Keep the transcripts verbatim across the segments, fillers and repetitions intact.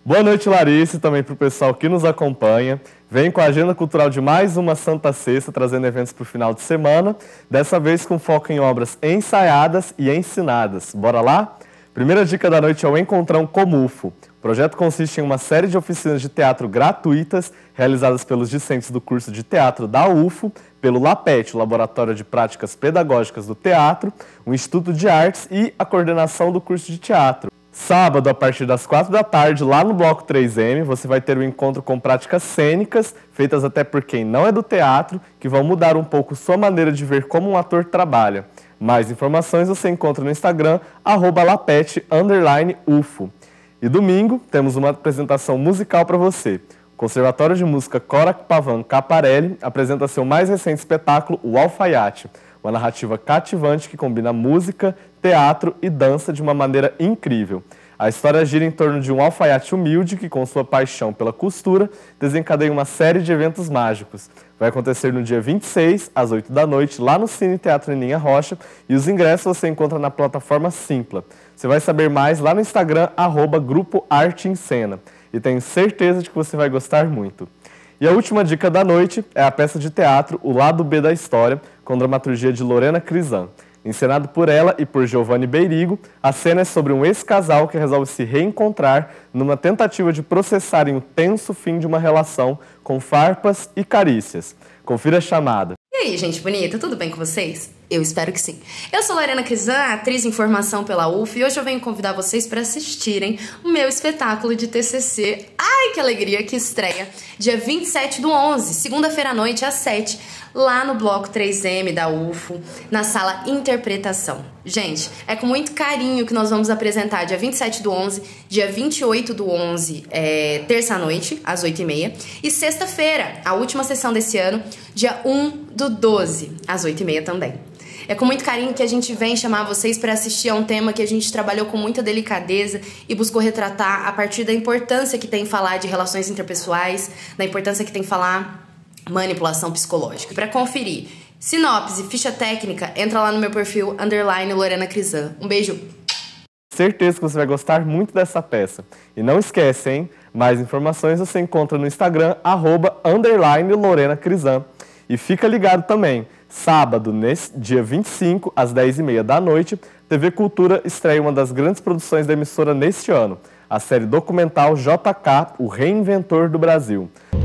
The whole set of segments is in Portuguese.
Boa noite, Larissa, e também para o pessoal que nos acompanha. Vem com a agenda cultural de mais uma Santa Sexta, trazendo eventos para o final de semana, dessa vez com foco em obras ensaiadas e ensinadas. Bora lá? Primeira dica da noite é o Encontrão Comufo. O projeto consiste em uma série de oficinas de teatro gratuitas, realizadas pelos discentes do curso de teatro da U F O, pelo LAPET, o Laboratório de Práticas Pedagógicas do Teatro, o Instituto de Artes e a coordenação do curso de teatro. Sábado, a partir das quatro da tarde, lá no Bloco três M, você vai ter um encontro com práticas cênicas, feitas até por quem não é do teatro, que vão mudar um pouco sua maneira de ver como um ator trabalha. Mais informações você encontra no Instagram, arroba lapet, underline, ufo. E domingo, temos uma apresentação musical para você. O Conservatório de Música Cora Pavan Caparelli apresenta seu mais recente espetáculo, O Alfaiate, uma narrativa cativante que combina música, teatro e dança de uma maneira incrível. A história gira em torno de um alfaiate humilde que, com sua paixão pela costura, desencadeia uma série de eventos mágicos. Vai acontecer no dia vinte e seis, às oito da noite, lá no Cine Teatro Aninha Rocha, e os ingressos você encontra na plataforma Simpla. Você vai saber mais lá no Instagram, arroba Grupo Arte em Cena. E tenho certeza de que você vai gostar muito. E a última dica da noite é a peça de teatro O Lado B da História, com dramaturgia de Lorena Crisan. Encenado por ela e por Giovanni Beirigo, a cena é sobre um ex-casal que resolve se reencontrar numa tentativa de processarem o tenso fim de uma relação com farpas e carícias. Confira a chamada. E aí, gente bonita, tudo bem com vocês? Eu espero que sim. Eu sou Lorena Crisan, atriz em formação pela U F, e hoje eu venho convidar vocês para assistirem o meu espetáculo de T C C. Ai, que alegria, que estreia! Dia vinte e sete do onze, segunda-feira à noite, às sete, lá no Bloco três M da U F O, na sala Interpretação. Gente, é com muito carinho que nós vamos apresentar dia vinte e sete do onze, dia vinte e oito do onze, é, terça-noite, às oito e meia, e sexta-feira, a última sessão desse ano, dia um do doze, às oito e meia também. É com muito carinho que a gente vem chamar vocês para assistir a um tema que a gente trabalhou com muita delicadeza e buscou retratar a partir da importância que tem falar de relações interpessoais, da importância que tem falar manipulação psicológica. Para conferir sinopse, ficha técnica, entra lá no meu perfil, underline Lorena Crisan. Um beijo! Certeza que você vai gostar muito dessa peça. E não esquece, hein? Mais informações você encontra no Instagram, arroba, underline Lorena Crisan. E fica ligado também, sábado, nesse dia vinte e cinco, às dez e meia da noite, T V Cultura estreia uma das grandes produções da emissora neste ano, a série documental J K, o Reinventor do Brasil.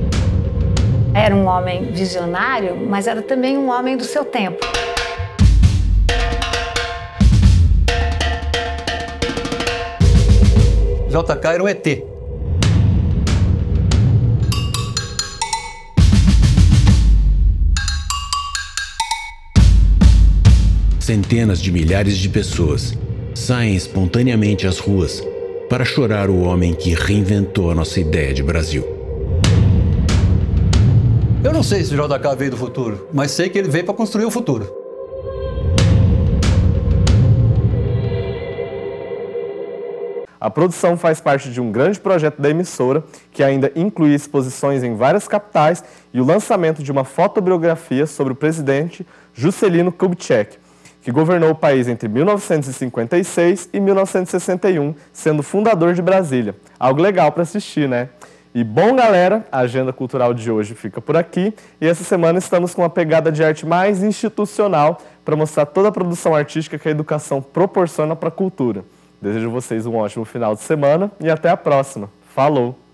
Era um homem visionário, mas era também um homem do seu tempo. J K era um E T. Centenas de milhares de pessoas saem espontaneamente às ruas para chorar o homem que reinventou a nossa ideia de Brasil. Eu não sei se o J K veio do futuro, mas sei que ele veio para construir o futuro. A produção faz parte de um grande projeto da emissora, que ainda inclui exposições em várias capitais e o lançamento de uma fotobiografia sobre o presidente Juscelino Kubitschek, que governou o país entre mil novecentos e cinquenta e seis e mil novecentos e sessenta e um, sendo fundador de Brasília. Algo legal para assistir, né? E bom, galera, a agenda cultural de hoje fica por aqui. E essa semana estamos com uma pegada de arte mais institucional para mostrar toda a produção artística que a educação proporciona para a cultura. Desejo a vocês um ótimo final de semana e até a próxima. Falou!